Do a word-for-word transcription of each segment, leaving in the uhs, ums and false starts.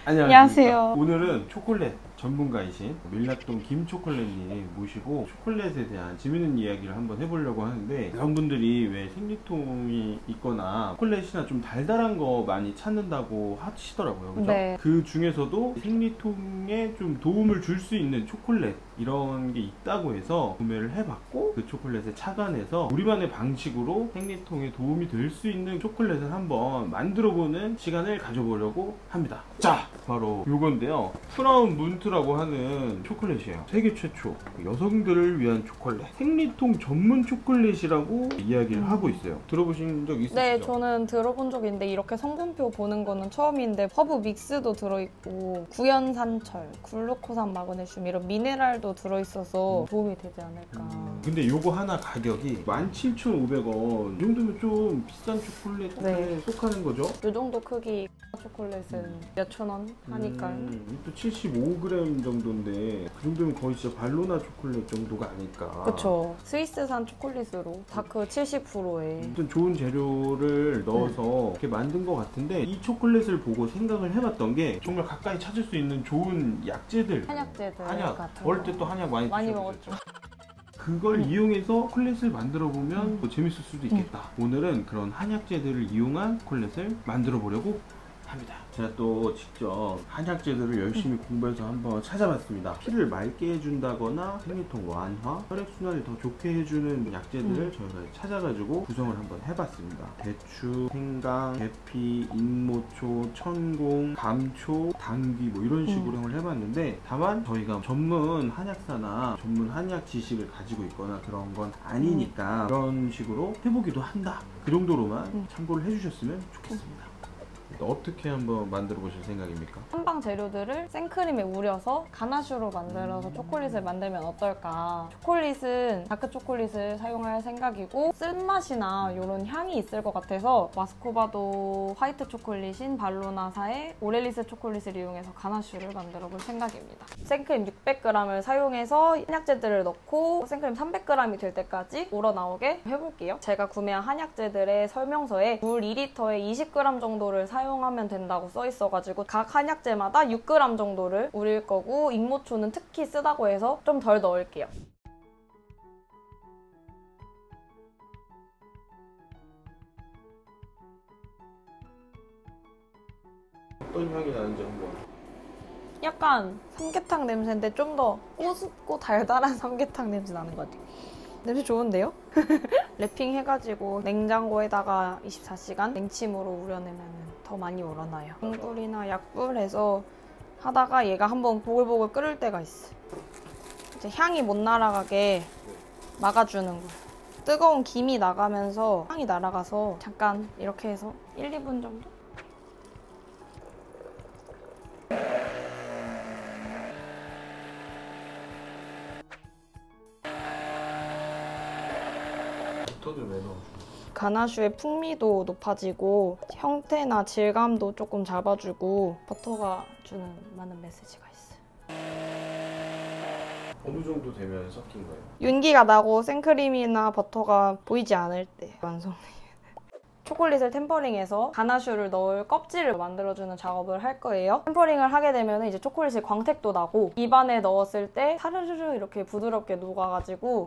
안녕하세요. 오늘은 초콜릿 전문가이신 밀락동 김초콜릿님 모시고 초콜릿에 대한 재밌는 이야기를 한번 해보려고 하는데, 여러분들이 왜 생리통이 있거나 초콜릿이나 좀 달달한 거 많이 찾는다고 하시더라고요. 그죠? 네. 그 중에서도 생리통에 좀 도움을 줄 수 있는 초콜릿 이런 게 있다고 해서 구매를 해봤고, 그 초콜릿에 착안해서 우리만의 방식으로 생리통에 도움이 될 수 있는 초콜릿을 한번 만들어보는 시간을 가져보려고 합니다. 자, 바로 요건데요. 프라운 문트라고 하는 초콜릿이에요. 세계 최초 여성들을 위한 초콜릿, 생리통 전문 초콜릿이라고 이야기를 음. 하고 있어요. 들어보신 적 있으시죠? 네, 저는 들어본 적이 있는데 이렇게 성분표 보는 거는 처음인데, 허브 믹스도 들어있고 구연산철, 글루코산, 마그네슘 이런 미네랄도 들어있어서 음. 도움이 되지 않을까. 음. 근데 요거 하나 가격이 만 칠천오백 원. 이 정도면 좀 비싼 초콜릿에 네. 속하는 거죠? 이 정도 크기 초콜릿은 음. 몇천 원 하니까요. 음, 또 칠십오 그램 정도인데 그 정도면 거의 진짜 발로나 초콜릿 정도가 아닐까. 그쵸. 스위스산 초콜릿으로 다크 칠십 퍼센트에 아무튼 좋은 재료를 넣어서 음. 이렇게 만든 것 같은데, 이 초콜릿을 보고 생각을 해봤던 게 정말 가까이 찾을 수 있는 좋은 약재들, 한약재들 한약. 같은 어릴 때 또 한약 많이, 많이 먹었죠. 그걸 음. 이용해서 초콜릿을 만들어 보면 음. 뭐 재밌을 수도 있겠다. 음. 오늘은 그런 한약재들을 이용한 초콜릿을 만들어 보려고 합니다. 제가 또 직접 한약재들을 열심히 음. 공부해서 한번 찾아봤습니다. 피를 맑게 해준다거나 생리통 완화, 혈액순환을 더 좋게 해주는 약재들을 음. 저희가 찾아가지고 구성을 한번 해봤습니다. 대추, 생강, 계피, 인모초, 천공, 감초, 당귀 뭐 이런 식으로 음. 해봤는데, 다만 저희가 전문 한약사나 전문 한약 지식을 가지고 있거나 그런 건 아니니까 음. 그런 식으로 해보기도 한다. 그 정도로만 음. 참고를 해주셨으면 좋겠습니다. 어떻게 한번 만들어 보실 생각입니까? 한방 재료들을 생크림에 우려서 가나슈로 만들어서 음. 초콜릿을 만들면 어떨까. 초콜릿은 다크 초콜릿을 사용할 생각이고, 쓴맛이나 이런 향이 있을 것 같아서 마스코바도 화이트 초콜릿인 발로나사의 오렐리스 초콜릿을 이용해서 가나슈를 만들어 볼 생각입니다. 생크림 육백 그램을 사용해서 한약재들을 넣고 생크림 삼백 그램이 될 때까지 우러나오게 해볼게요. 제가 구매한 한약재들의 설명서에 물 이 리터에 이십 그램 정도를 사용 사용하면 된다고 써 있어가지고 각 한약재마다 육 그램 정도를 우릴 거고, 인모초는 특히 쓰다고 해서 좀 덜 넣을게요. 어떤 향이 나는지 한번. 약간 삼계탕 냄새인데 좀 더 꼬숩고 달달한 삼계탕 냄새 나는 것 같아요. 냄새 좋은데요? 랩핑 해가지고 냉장고에다가 이십사 시간 냉침으로 우려내면 더 많이 우러나요. 중불이나 약불 해서 하다가 얘가 한번 보글보글 끓을 때가 있어. 이제 향이 못 날아가게 막아주는 거예요. 뜨거운 김이 나가면서 향이 날아가서 잠깐 이렇게 해서 일, 이 분 정도? 버터를 왜 넣어줘? 가나슈의 풍미도 높아지고 형태나 질감도 조금 잡아주고, 버터가 주는 많은 메시지가 있어요. 어느 정도 되면 섞인 거예요? 윤기가 나고 생크림이나 버터가 보이지 않을 때 완성. 초콜릿을 템퍼링해서 가나슈를 넣을 껍질을 만들어주는 작업을 할 거예요. 템퍼링을 하게 되면 이제 초콜릿의 광택도 나고, 입안에 넣었을 때 사르르르 이렇게 부드럽게 녹아가지고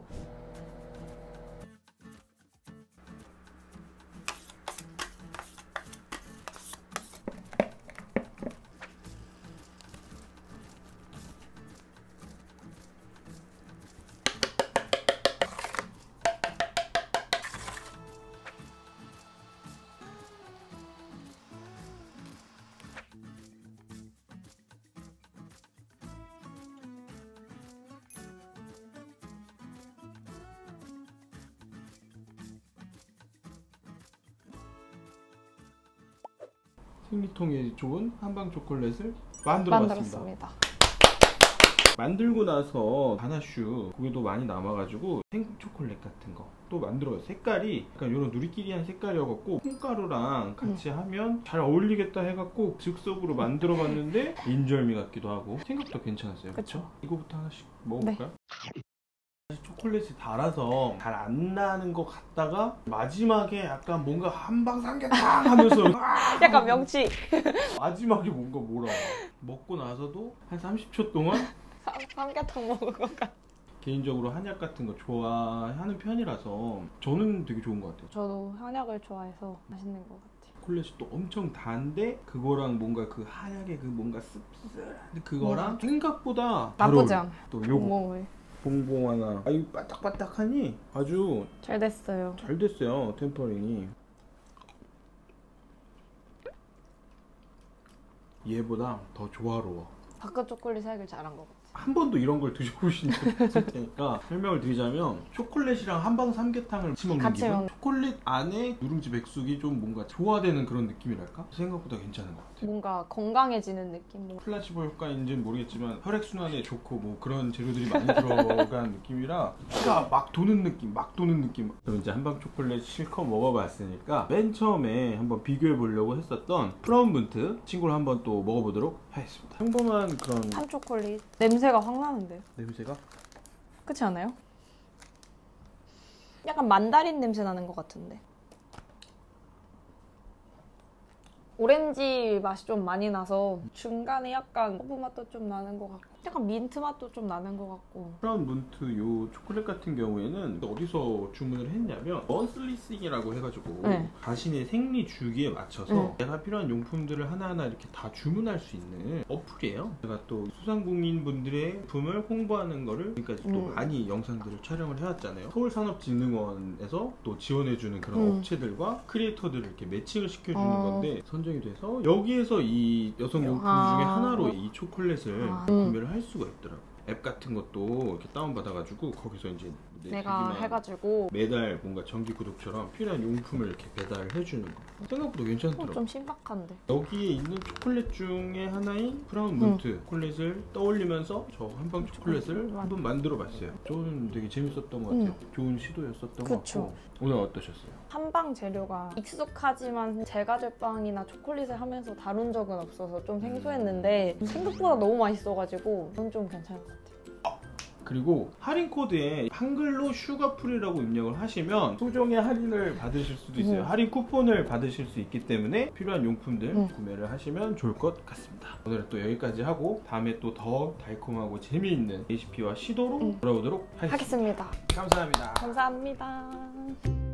생리통에 좋은 한방 초콜릿을 만들어 봤습니다. 만들었습니다. 만들고 나서 가나슈 그게도 많이 남아가지고 생초콜릿 같은 거 또 만들어요. 색깔이 약간 이런 누리끼리한 색깔이어갖고 콩가루랑 같이 음. 하면 잘 어울리겠다 해갖고 즉석으로 만들어 봤는데 인절미 같기도 하고 생각보다 괜찮았어요. 그렇죠? 이거부터 하나씩 먹어볼까요? 네. 초콜릿이 달아서 잘 안 나는 것 같다가 마지막에 약간 뭔가 한방 삼계탕 하면서 약간 명치 마지막에 뭔가 뭐라 먹고 나서도 한 삼십 초 동안 삼- 삼계탕 먹은 것 같아. 개인적으로 한약 같은 거 좋아하는 편이라서 저는 되게 좋은 것 같아요. 저도 한약을 좋아해서 맛있는 것 같아요. 초콜릿이 또 엄청 단데 그거랑 뭔가 그 한약의 그 뭔가 씁쓸한 그거랑 음. 생각보다 나쁘지 잘 않아. 어울려. 또 요거 뭐, 봉봉 하나. 아 이거 바딱바딱하니 아주 잘 됐어요. 잘 됐어요. 템퍼링이. 얘보다 더 조화로워. 바깥 초콜릿 하길 잘한 것 같아. 한 번도 이런 걸 드셔보신 적 없을 테니까 설명을 드리자면 초콜릿이랑 한방 삼계탕을 같이 먹는 같이 기분? 먹는. 초콜릿 안에 누룽지 백숙이 좀 뭔가 조화되는 그런 느낌이랄까? 생각보다 괜찮은 것 같아요. 뭔가 건강해지는 느낌. 뭐. 플라시보 효과인지는 모르겠지만 혈액순환에 좋고 뭐 그런 재료들이 많이 들어간 느낌이라 피가 막 도는 느낌, 막 도는 느낌. 그럼 이제 한방 초콜릿 실컷 먹어봤으니까 맨 처음에 한번 비교해보려고 했었던 브라운 문트 친구를 한번 또 먹어보도록 하겠습니다. 평범한 그런 한 초콜릿 냄새가 확 나는데요. 냄새가 그렇지 않아요? 약간 만다린 냄새 나는 것 같은데. 오렌지 맛이 좀 많이 나서 중간에 약간 허브 맛도 좀 나는 것 같고 약간 민트 맛도 좀 나는 것 같고. 브라운 문트 요 초콜릿 같은 경우에는 어디서 주문을 했냐면 먼슬리싱이라고 해가지고 네. 자신의 생리 주기에 맞춰서 네. 내가 필요한 용품들을 하나하나 이렇게 다 주문할 수 있는 어플이에요. 제가 또 소상공인분들의 품을 홍보하는 거를 지금까지 또 음. 많이 영상들을 촬영을 해왔잖아요. 서울산업진흥원에서 또 지원해주는 그런 음. 업체들과 크리에이터들을 이렇게 매칭을 시켜주는 어. 건데 선정이 돼서 여기에서 이 여성용품 아. 중에 하나로 이 초콜릿을 아. 구매를 할 수가 있더라고요. 앱 같은 것도 이렇게 다운받아가지고 거기서 이제 내 내가 자기만 해가지고 매달 뭔가 정기 구독처럼 필요한 용품을 이렇게 배달을 해주는 거. 생각보다 어, 괜찮더라고요. 좀 신박한데. 여기에 있는 초콜릿 중에 하나인 브라운 문트 초콜릿을 떠올리면서 저 한방 초콜릿을 음. 한번 만들어 봤어요. 저는 되게 재밌었던 것 같아요. 음. 좋은 시도였었던 것 그쵸. 같고. 오늘 어떠셨어요? 한방 재료가 익숙하지만 제과제빵이나 초콜릿을 하면서 다룬 적은 없어서 좀 생소했는데 생각보다 너무 맛있어가지고 저는 좀 괜찮은 것 같아요. 그리고 할인 코드에 한글로 슈가프리라고 입력을 하시면 소정의 할인을 받으실 수도 있어요. 음. 할인 쿠폰을 받으실 수 있기 때문에 필요한 용품들 음. 구매를 하시면 좋을 것 같습니다. 오늘은 또 여기까지 하고 다음에 또 더 달콤하고 재미있는 레시피와 시도로 음. 돌아오도록 하겠습니다. 하겠습니다. 감사합니다. 감사합니다.